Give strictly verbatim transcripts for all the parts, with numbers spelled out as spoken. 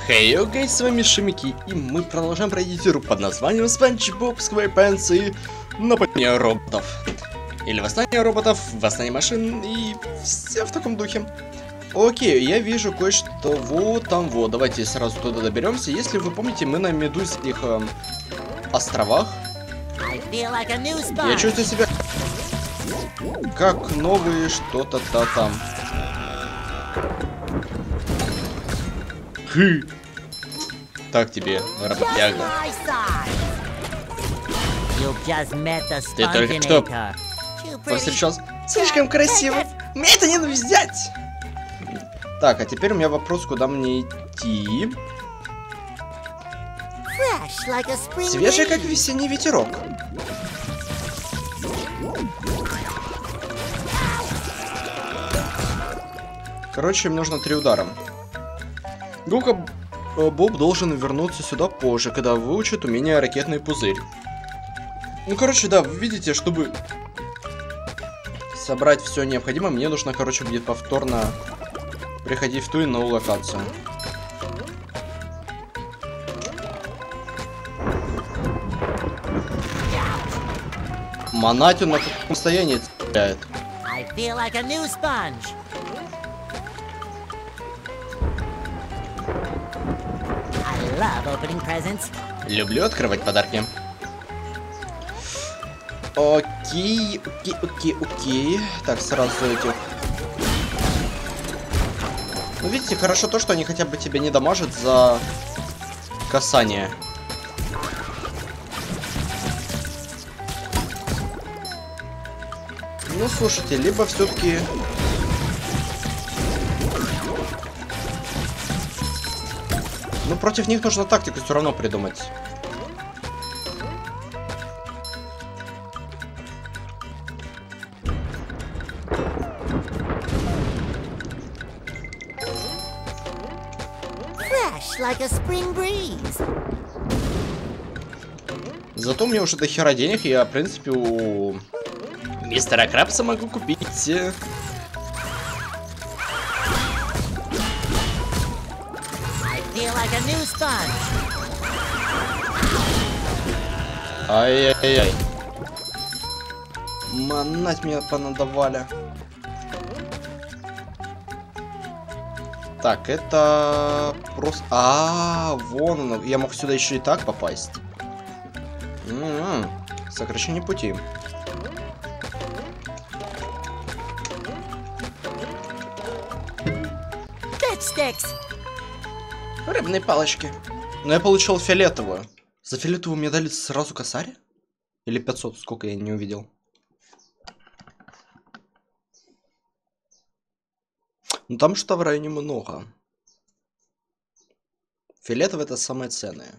Хей, hey, окей, с вами Шимики, и мы продолжаем пройти игру под названием SpongeBob SquarePants и Нападение роботов. Или Восстание роботов, Восстание машин и все в таком духе. Окей, я вижу кое-что вот там вот. Давайте сразу туда доберемся. Если вы помните, мы на Медузских э, островах. Like я чувствую себя как новые что-то-то там. Хы. Так тебе, работяга. Ты только что повстречался. Слишком красиво. Мне это не нужно взять. Так, а теперь у меня вопрос, куда мне идти. Свежий, как весенний ветерок. Короче, им нужно три удара. Гука Боб должен вернуться сюда позже, когда выучит умение ракетный пузырь. Ну, короче, да, вы видите, чтобы собрать все необходимое, мне нужно, короче, будет повторно приходить в ту и новую локацию. Монатю на каком состоянии цепляет? Люблю открывать подарки. Окей, окей, окей, окей. Так, сразу этих. Ну, видите, хорошо то, что они хотя бы тебя не дамажат за касание. Ну, слушайте, либо все-таки... Ну, против них нужно тактику все равно придумать. Like a spring breeze. Зато мне уже до хера денег, я, в принципе, у мистера Крабса могу купить. Ай-яй-яй. Манать меня понадавали. Так, это просто... А, -а, -а вон оно. Я мог сюда еще и так попасть. М-м-м. Сокращение пути. Рыбные палочки. Но я получил фиолетовую. За фиолетовую мне дали сразу косарь? Или пятьсот? Сколько я не увидел. Ну там что в районе много. Фиолетовый это самое ценное.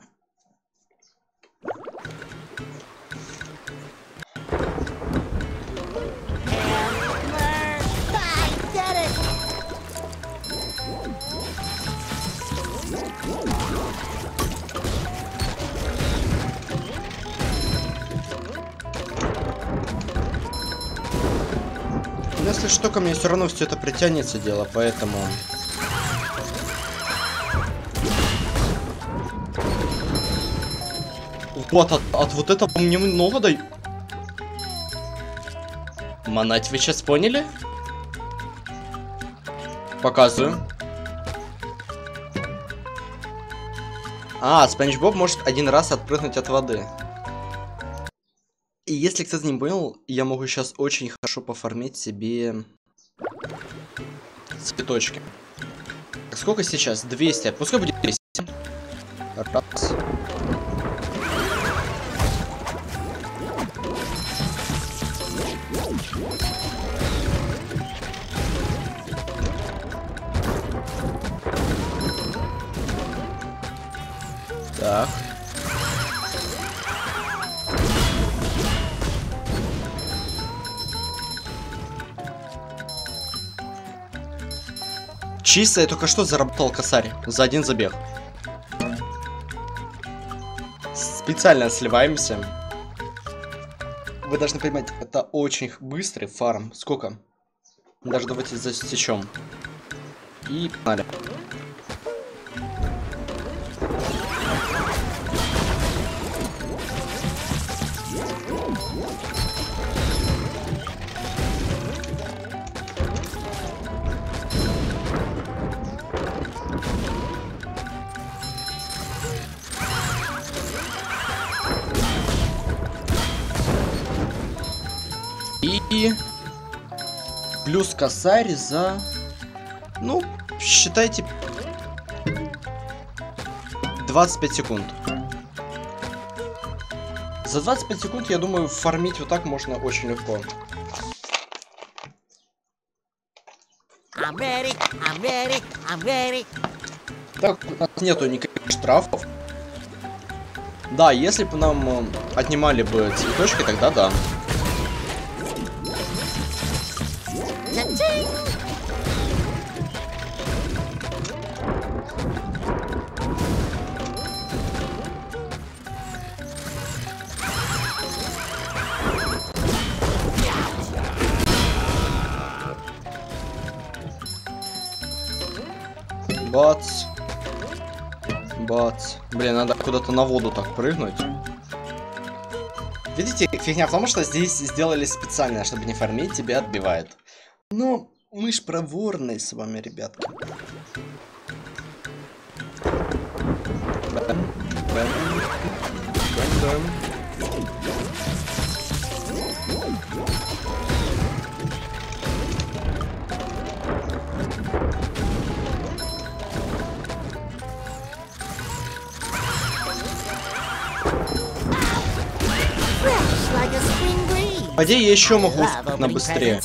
Если что, ко мне все равно все это притянется дело, поэтому... Вот, от, от вот этого мне много дай... Манать, вы сейчас поняли? Показываю. А, Спанч Боб может один раз отпрыгнуть от воды. И если кто-то не понял, я могу сейчас очень хорошо пофармить себе цветочки. Сколько сейчас? двести. Пускай будет двести. Раз. Так. Чисто я только что заработал косарь за один забег. Специально сливаемся. Вы должны понимать, это очень быстрый фарм. Сколько? Даже давайте засечем. И погнали. И плюс косарь за... Ну, считайте... двадцать пять секунд. За двадцать пять секунд, я думаю, фармить вот так можно очень легко. I'm ready, I'm ready, I'm ready. Так, у нас нету никаких штрафов. Да, если бы нам э, отнимали бы цветочки, тогда да. Бац. Бац. Блин, надо куда-то на воду так прыгнуть. Видите, фигня в том, что здесь сделали специально, чтобы не фармить, тебя отбивает. Но мы ж проворные с вами, ребятки. Бэм, бэм, бэм, бэм. По идее, я еще могу на быстрее.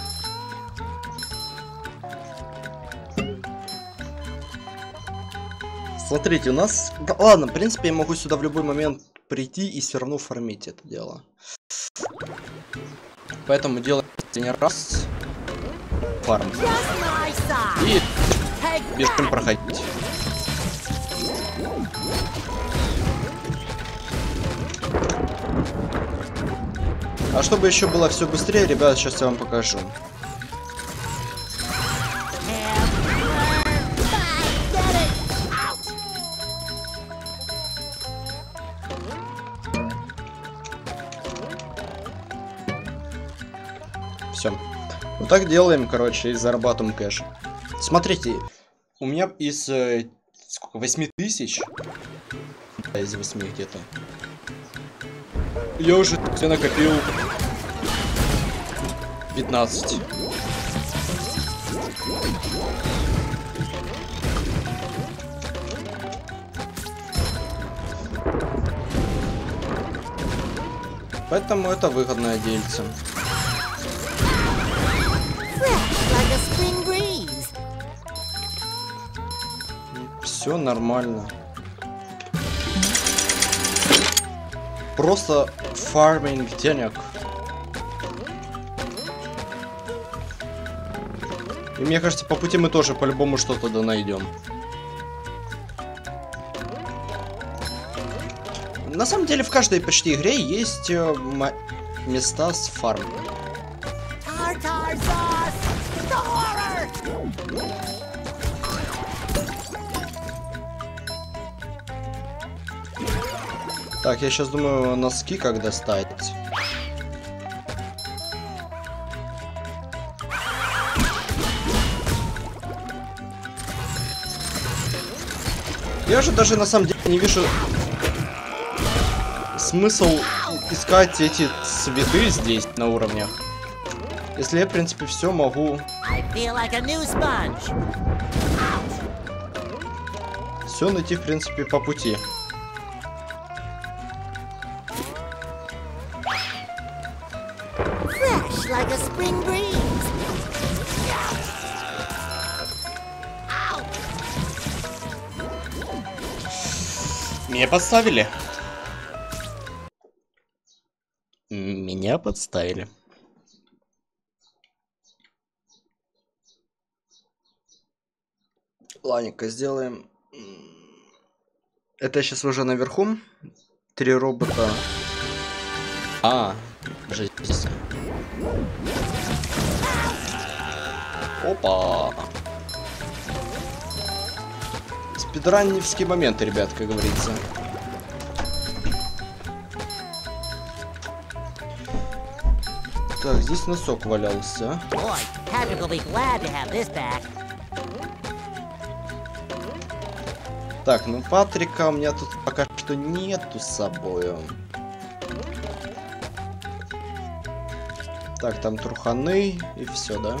Смотрите, у нас... Да, ладно, в принципе, я могу сюда в любой момент прийти и все равно фармить это дело. Поэтому делаем один раз фарм. И бежим проходить. А чтобы еще было все быстрее, ребят, сейчас я вам покажу. Все. Вот так делаем, короче, и зарабатываем кэш. Смотрите, у меня из э, сколько, восьми тысяч, да, из восьми где-то, я уже все накопил пятнадцать. Поэтому это выгодное дельце. Все нормально. Просто фарминг денег. И мне кажется, по пути мы тоже по-любому что-то да найдем. На самом деле в каждой почти игре есть э, места с фармом. Так, я сейчас думаю, носки как достать. Я же даже на самом деле не вижу смысл искать эти цветы здесь на уровнях. Если я, в принципе, все могу. Все найти, в принципе, по пути. Like a spring breeze. Меня подставили. Меня подставили. Ладненько, сделаем. Это сейчас уже наверху. Три робота. А, жизнь. Опа. Спидранневские моменты, ребят, как говорится. Так, здесь носок валялся. Так, ну Патрика у меня тут пока что нету с собой. Так, там труханы и все, да?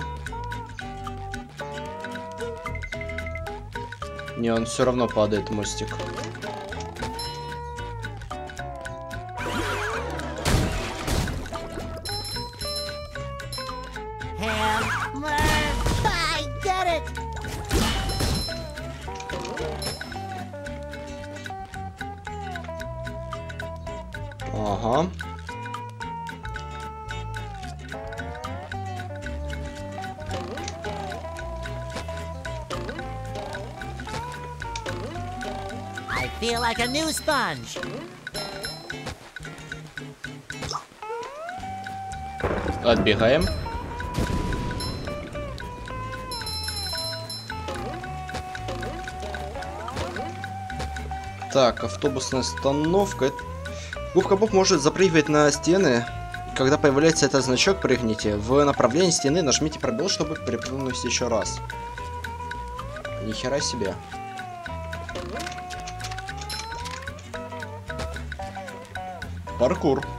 Не, он все равно падает, мостик. I get it. Ага. I feel like a new sponge. Отбегаем. Так, автобусная остановка. Губка Боб может запрыгивать на стены. Когда появляется этот значок, прыгните. В направлении стены нажмите пробел, чтобы перепрыгнуть еще раз. Ни хера себе. Паркур.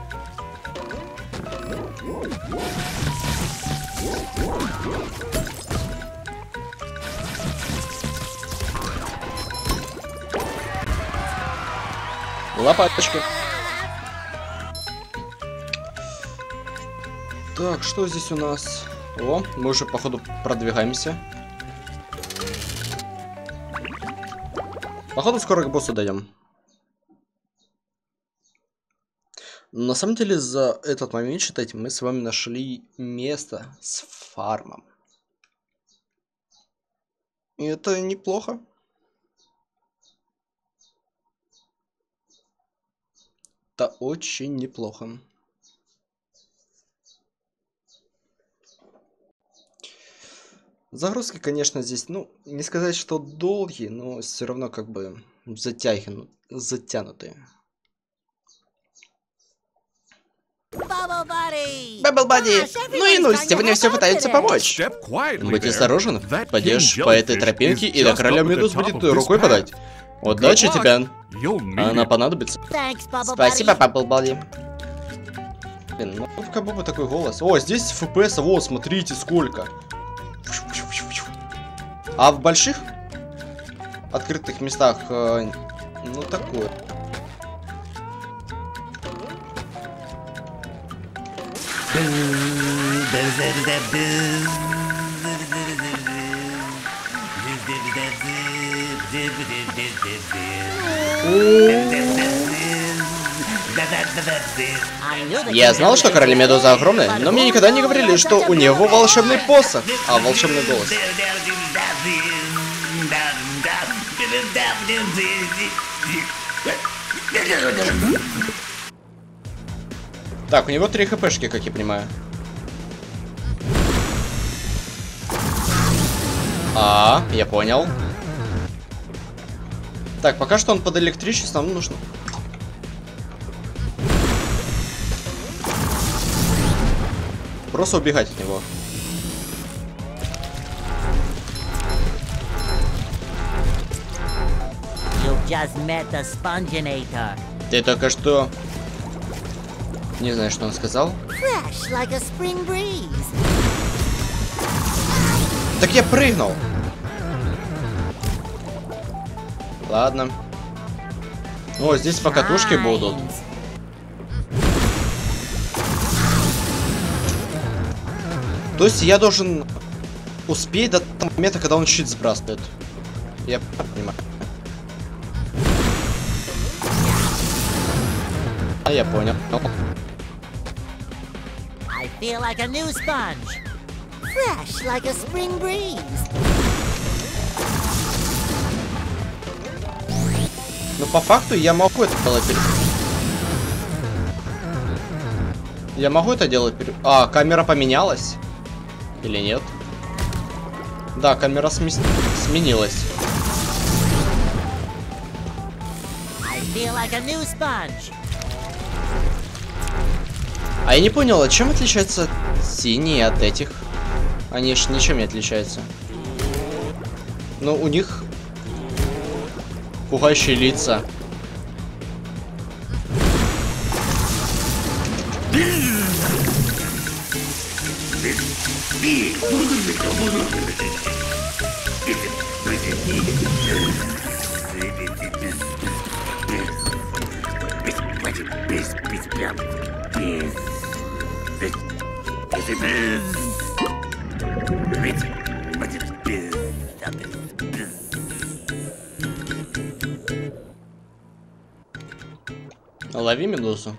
Лопаточки. Так, что здесь у нас? О, мы уже, походу, продвигаемся. Походу, скоро к боссу дойдем. На самом деле, за этот момент, считайте, мы с вами нашли место с фармом. И это неплохо. Это очень неплохо. Загрузки, конечно, здесь, ну, не сказать, что долгие, но все равно как бы затягну... затянутые. Bubble Buddy! Бабл Бадди! Gosh, Ну и ну, everybody's сегодня trying to все help пытаются today. помочь. Будь осторожен, пойдешь по этой тропинке, и до короля медуз будет рукой подать. Удачи тебе! Она понадобится. Thanks, Bubble Спасибо, Buddy. Бабл Бадди. Блин, ну в Кабубе такой голос. О, здесь эф пи эс, вот, смотрите, сколько. А в больших открытых местах, э, ну такое. Я знал, что короли медуза огромные, но мне никогда не говорили, что у него волшебный посох, а волшебный голос. Так, у него три хпшки, как я понимаю. А, я понял. Так, пока что он под электричеством, нам нужно. Просто убегать от него. You just met the Sponginator. Ты только что... Не знаю, что он сказал. Fresh like a spring breeze. Так я прыгнул. Ладно. О, здесь покатушки будут. Shines. То есть я должен успеть до того момента, когда он щит сбрасывает. Я понимаю. А я понял. I feel like a new sponge. Fresh like a spring breeze. Но по факту я могу это делать. пере- Я могу это делать. пере- А, камера поменялась? Или нет? Да, камера смес- сменилась. I feel like a new sponge. А я не понял, а чем отличаются синие от этих? Они ж ничем не отличаются. Ну, у них пугающие лица. Лови медузу.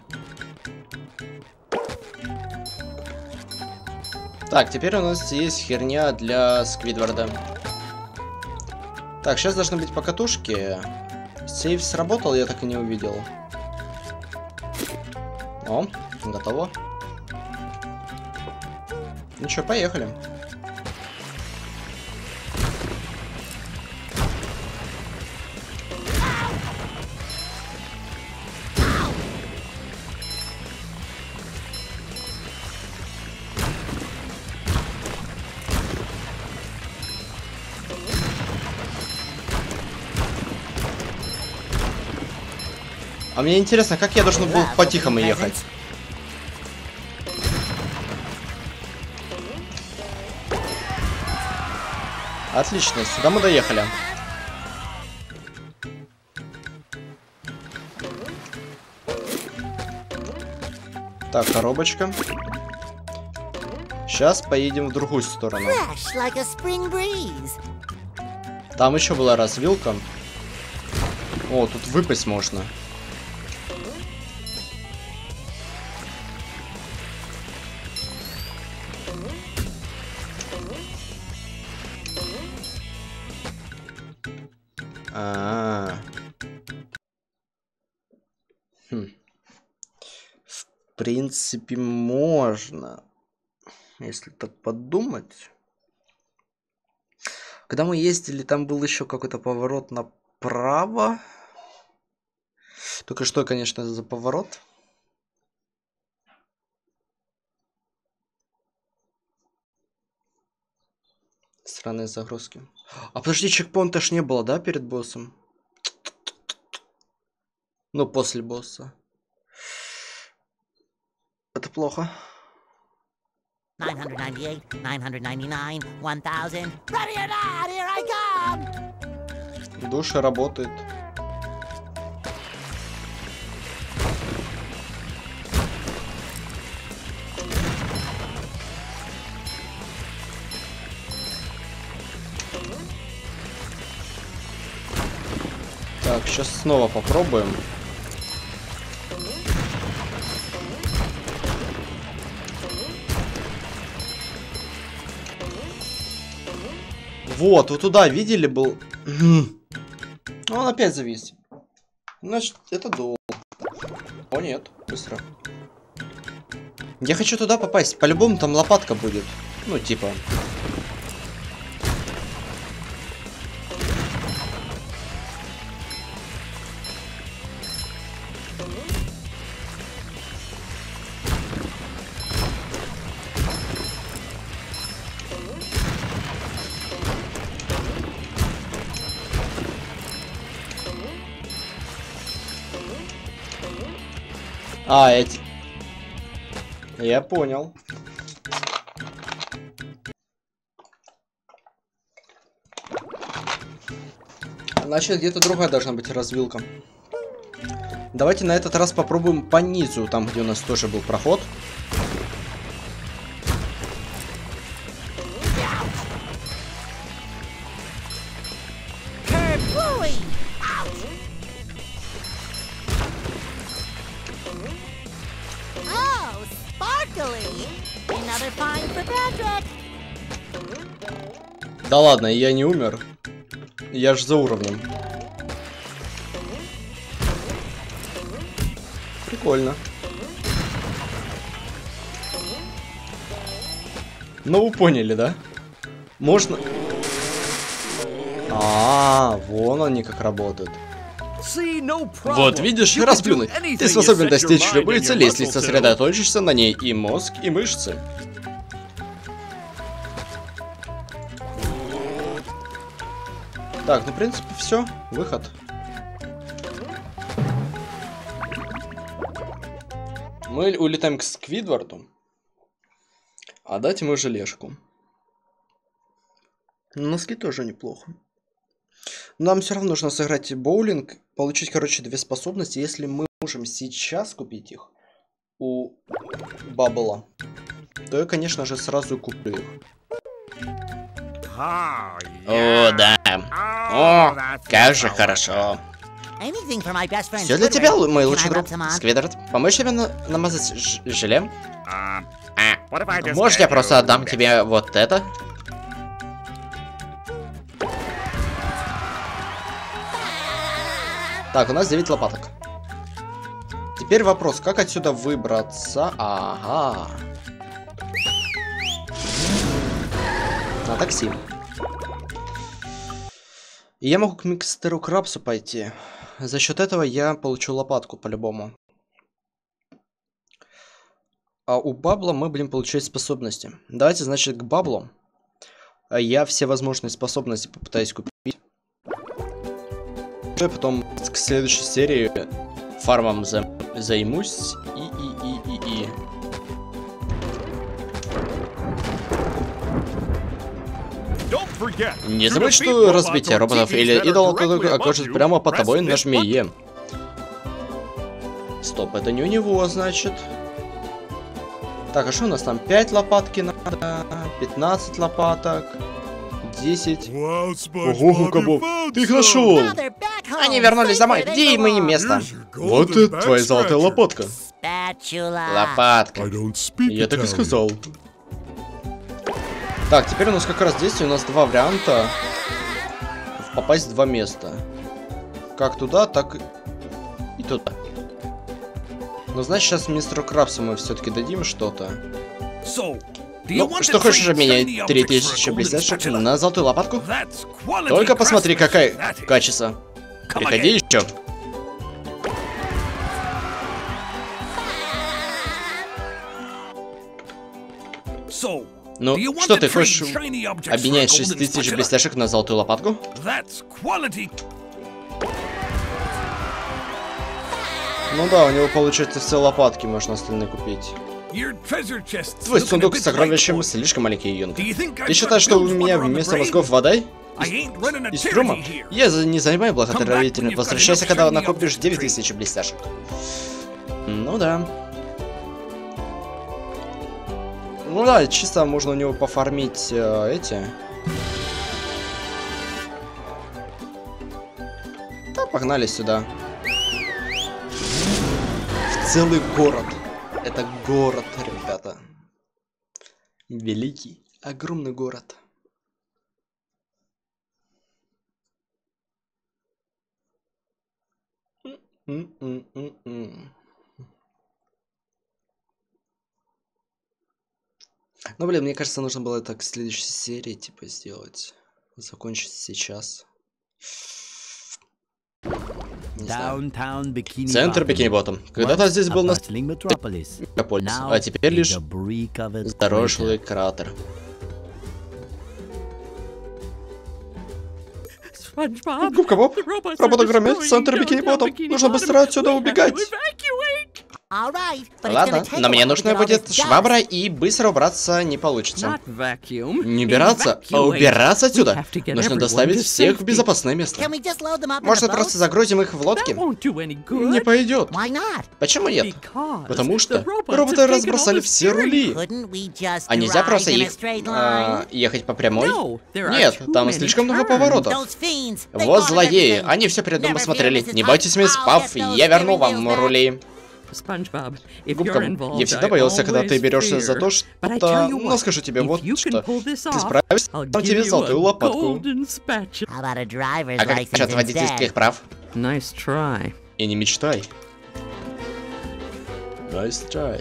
Так, теперь у нас есть херня для Сквидварда. Так, сейчас должны быть покатушки. Сейф сработал, я так и не увидел. О, готово. Ну что, поехали. А мне интересно, как я должен был по-тихому ехать? Отлично, сюда мы доехали. Так, коробочка. Сейчас поедем в другую сторону. Там еще была развилка. О, тут выпасть можно. А, -а, -а. Хм. В принципе, можно, если так подумать. Когда мы ездили, там был еще какой-то поворот направо. Только что, конечно, за поворот. Странные загрузки. А подожди, чекпоинта ж не было, да, перед боссом? Ну, после босса. Это плохо. nine ninety-eight, nine ninety-nine, one thousand. Ready or not, here I come! Душа работает. Так, сейчас снова попробуем. Вот, вот туда, видели, был... Он опять завис. Значит, это долго. О, нет, быстро. Я хочу туда попасть. По-любому там лопатка будет. Ну, типа... А, эти... Я понял. Значит, где-то другая должна быть развилка. Давайте на этот раз попробуем по низу, там, где у нас тоже был проход. Да ладно, я не умер. Я ж за уровнем. Прикольно. Ну, вы поняли, да? Можно... А, вон они как работают. Вот, видишь, расплюнуть. Ты способен достичь любой цели, если сосредоточишься на ней, и мозг, и мышцы. Так, ну, в принципе, все. Выход. Мы улетаем к Сквидварду. А дать ему желешку. Носки тоже неплохо. Нам все равно нужно сыграть боулинг, получить, короче, две способности. Если мы можем сейчас купить их у Баббла, то я, конечно же, сразу куплю их. О, да. О, как же хорошо. Все для тебя, мой лучший друг. Сквидвард, помочь тебе на намазать ж желе? А, может, я просто отдам тебе вот это? Так, у нас девять лопаток. Теперь вопрос, как отсюда выбраться? Ага. На такси. И я могу к мистеру Крабсу пойти. За счет этого я получу лопатку по-любому. А у Баббла мы будем получать способности. Давайте, значит, к Бабблу. Я все возможные способности попытаюсь купить. И потом к следующей серии фармом за... займусь. И, и, и, и, и. Не забудь, что разбитие роботов или идолов окажет прямо под тобой, нажми Е. Стоп, это не у него, значит. Так, а что у нас там? пять лопатки надо, пятнадцать лопаток, десять. Ого, Кабоб, ты их нашел! Они вернулись домой, где им и место? Вот это твоя золотая лопатка. Лопатка. Я так и сказал. Так, теперь у нас как раз здесь у нас два варианта попасть в два места. Как туда, так и туда. Но значит, сейчас мистеру Крабсу мы все-таки дадим что-то. Ну, что хочешь обменять три тысячи блестяшек на золотую лопатку? Только посмотри, какая качество. Приходи еще. Ну, что ты хочешь обменять шесть тысяч блестяшек на золотую лопатку? Ну да, у него получается все лопатки, можно остальные купить. Твой сундук с сокровищем слишком маленький, юнга. Ты считаешь, что у меня вместо мозгов вода? Из, из трюма? Я не занимаю благотворительность. Возвращайся, когда накопишь девять тысяч блестяшек. Ну да. Ну да, чисто можно у него пофармить э, эти. Да, погнали сюда. В целый город. Это город, ребята. Великий, огромный город. М-м-м-м. Ну, блин, мне кажется, нужно было это к следующей серии, типа, сделать. Закончить сейчас. Центр Бикини-Ботом. Когда-то здесь был настоящий мегаполис, а теперь лишь заросший кратер. Губка Боб, роботы громят центр Бикини-Ботом. Нужно быстро отсюда убегать. Ладно, но мне нужно будет швабра, и быстро убраться не получится. Не убираться, а убираться отсюда. Нужно доставить всех в безопасное место. Может, просто загрузим их в лодки? Не пойдет. Почему нет? Потому что роботы разбросали все рули. А нельзя просто их а, ехать по прямой? Нет, там слишком много поворотов. Вот злодеи, они все предусмотрели. Не бойтесь, мисс Пафф, я верну вам рули. Губка, я всегда боялся, когда ты берешься за то, что... Ну, скажу тебе вот что. Ты справишься, дам тебе золотую лопатку. А как насчет водительских прав? И не мечтай. Nice try.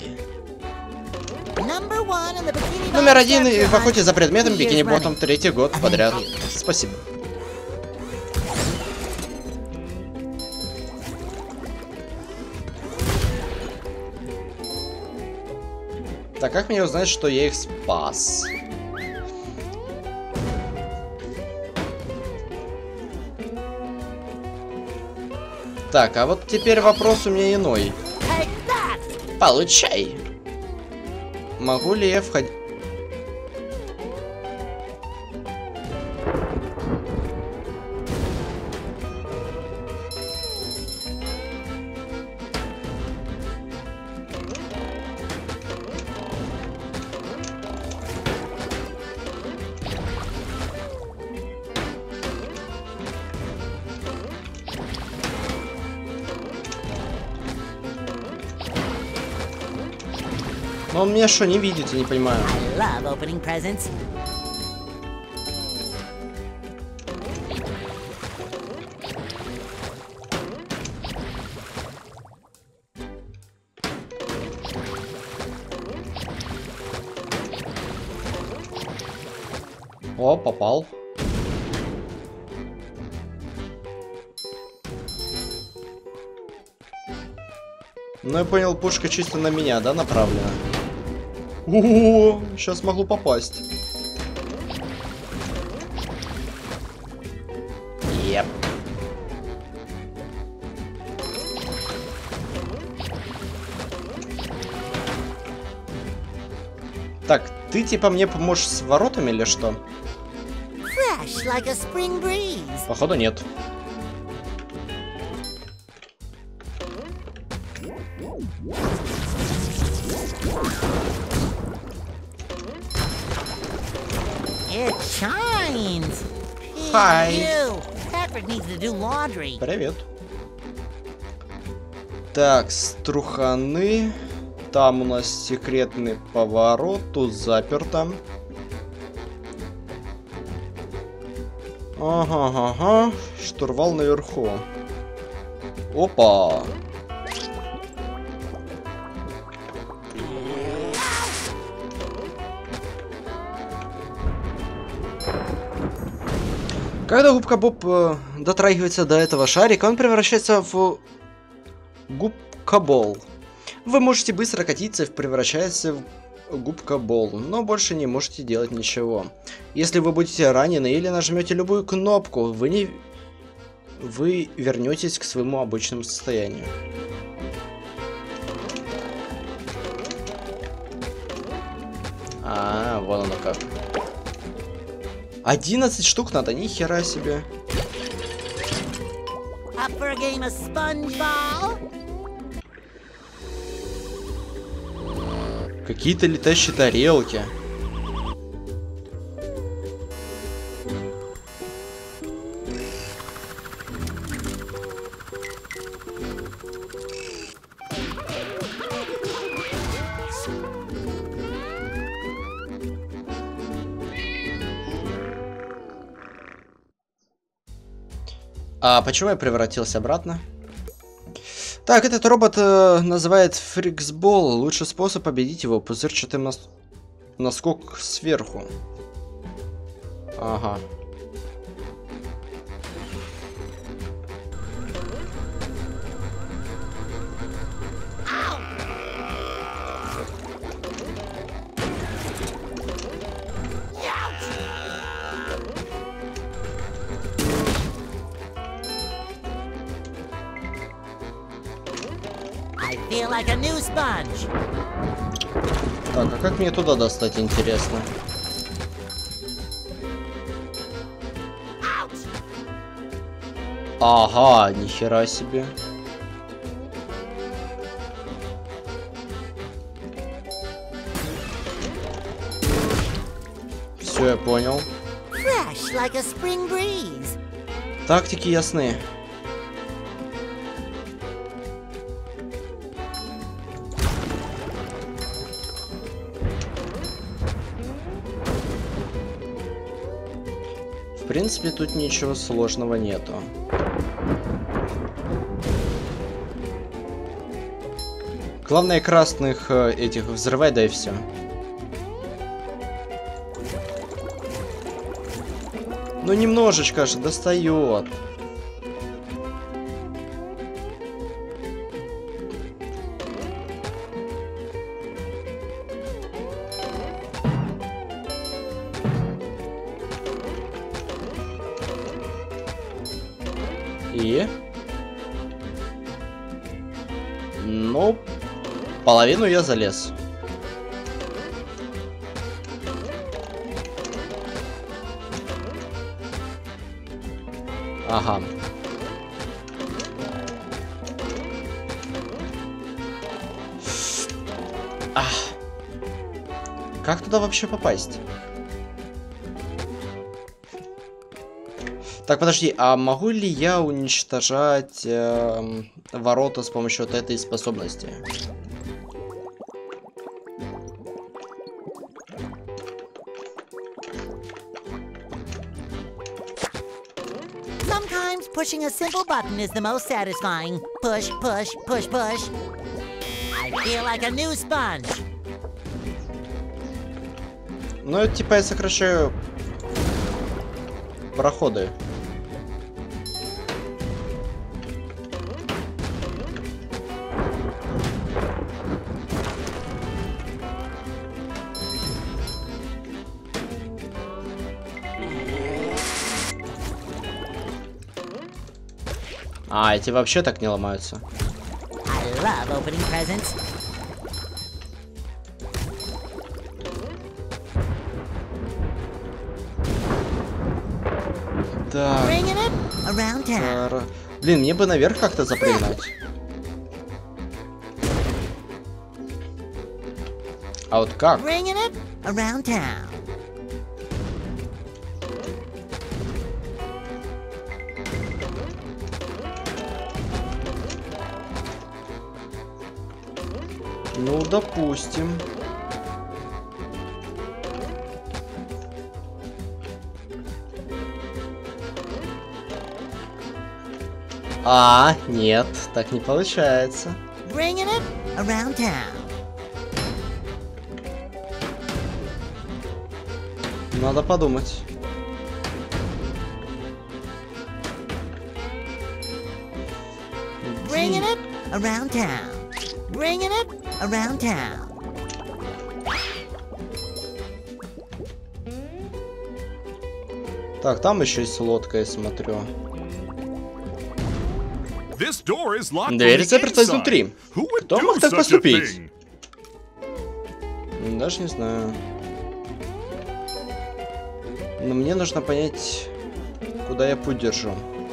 Номер один в охоте за предметом Бикини-Ботом третий год подряд. Спасибо. Так, как мне узнать, что я их спас? Так, а вот теперь вопрос у меня иной. Получай! Могу ли я входить? Но он меня что, не видит, я не понимаю. I love opening presents. О, попал. Ну, я понял, пушка чисто на меня, да, направлена? О, сейчас могу попасть. Еп. Так, ты типа мне поможешь с воротами или что? Fresh like a spring breeze. Походу нет. It shines. Hi. Ew. Patrick needs to do laundry. Привет. Так, струханы. Там у нас секретный поворот. Тут заперто. Ага, ага. Штурвал наверху. Опа. Когда губка Боб э, дотрагивается до этого шарика, он превращается в губка-бол. Вы можете быстро катиться и превращаться в губка-бол, но больше не можете делать ничего. Если вы будете ранены или нажмете любую кнопку, вы не... вы вернетесь к своему обычному состоянию. А, вон оно как. одиннадцать штук надо, ни хера себе. Up for a game of SpongeBob? Какие-то летающие тарелки. А почему я превратился обратно? Так, этот робот э, называет Фриксбол. Лучший способ победить его — пузырчатый нас... наскок сверху. Ага. I feel like a new sponge. Так, а как мне туда достать, интересно? Ага, нихера себе. Все, я понял. Fresh like a spring breeze. Тактики ясны. В принципе, тут ничего сложного нету. Главное красных э, этих взрывай, да и все. Ну немножечко же достает. И... Ну, половину я залез. Ага. Ах. Как туда вообще попасть? Так, подожди, а могу ли я уничтожать э, ворота с помощью вот этой способности? pushing a simple button is the most satisfying. Push, push, push, push. I feel like a new sponge. Ну, это типа я сокращаю проходы. А, эти вообще так не ломаются. I love opening presents. Так. Bringing it around town. Тара. Блин, мне бы наверх как-то запрыгнуть. А вот как? Bringing it around town. Ну, допустим. А, нет, так не получается. Bringing it around town. Надо подумать. Bringing it around town. Bringing it around town. Так, там еще есть лодка, я смотрю. Дверь заперта изнутри. Кто мог так поступить? Даже не знаю. Но мне нужно понять, куда я путь держу.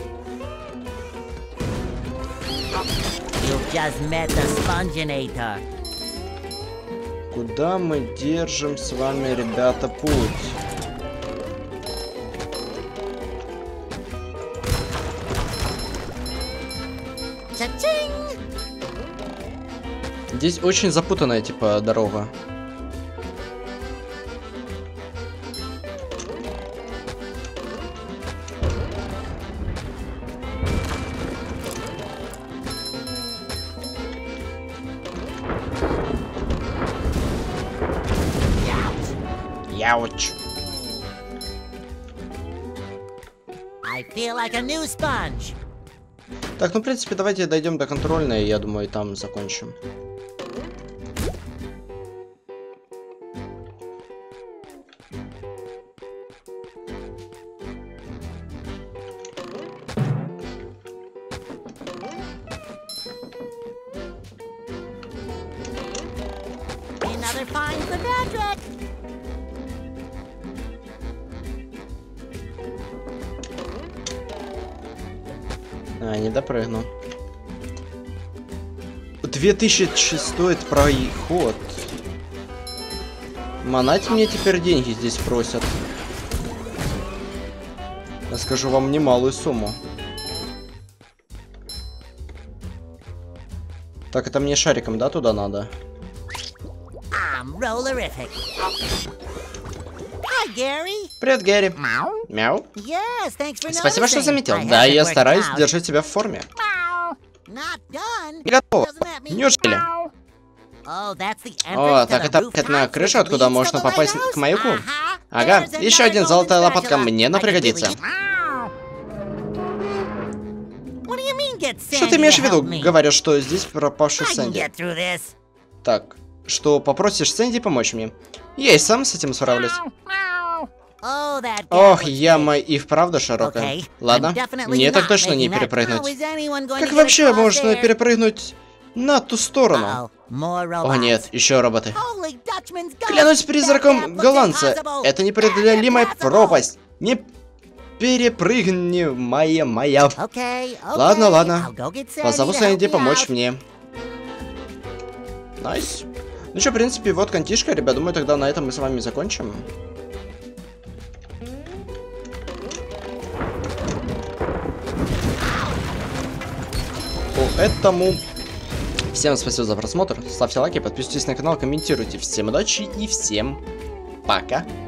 You've just met the Sponginator. Куда мы держим с вами, ребята, путь? Cha-ching! Здесь очень запутанная, типа, дорога. Яуч. I feel like a new sponge. Так, ну, в принципе, давайте дойдем до контрольной, я думаю, и там закончим. Another find for Patrick. А, не допрыгну. две тысячи стоит проход. Монать мне теперь деньги здесь просят. Я скажу вам немалую сумму. Так, это мне шариком, да, туда надо? I'm rollerific. Hi, Gary. Привет, Гэри. Meow. Мяу. Yes, thanks for Спасибо, что noticing. заметил. I Да, have я it worked стараюсь out. держать себя в форме. Meow. Not done. Не готово. Doesn't that mean Неужели? meow? Oh, that's the О, entrance to так the это rooftop на крышу, откуда leads можно to the попасть lighthouse? к маяку. Ага. Ага, There's еще another один golden золотая лопатка spatula. мне I could пригодится. really use- Meow. What do you mean, get Что ты Sandy имеешь в to виду, help me? говоря, что здесь пропавший I can Сэнди? get through this. Так, что попросишь Сэнди помочь мне? Я и сам с этим справлюсь. Oh, that gap Ох, was яма и вправду широкая. Okay, Ладно, I'm definitely мне так not точно не making that. перепрыгнуть. How is anyone going to Как get вообще across можно there? перепрыгнуть на ту сторону? Uh-oh, more О robots. нет, еще роботы. Holy Dutchman's ghost! Клянусь That призраком gap looks голландца, impossible. это непреодолимая Impossible. пропасть. Не перепрыгни, моя моя. Okay, okay, Ладно, ладно. I'll go get Sandy Позову to Сэнди help me помочь out. мне. Найс. Ну что, в принципе, вот контишка, ребят. Думаю, тогда на этом мы с вами закончим. По этому... Всем спасибо за просмотр. Ставьте лайки, подписывайтесь на канал, комментируйте. Всем удачи и всем пока.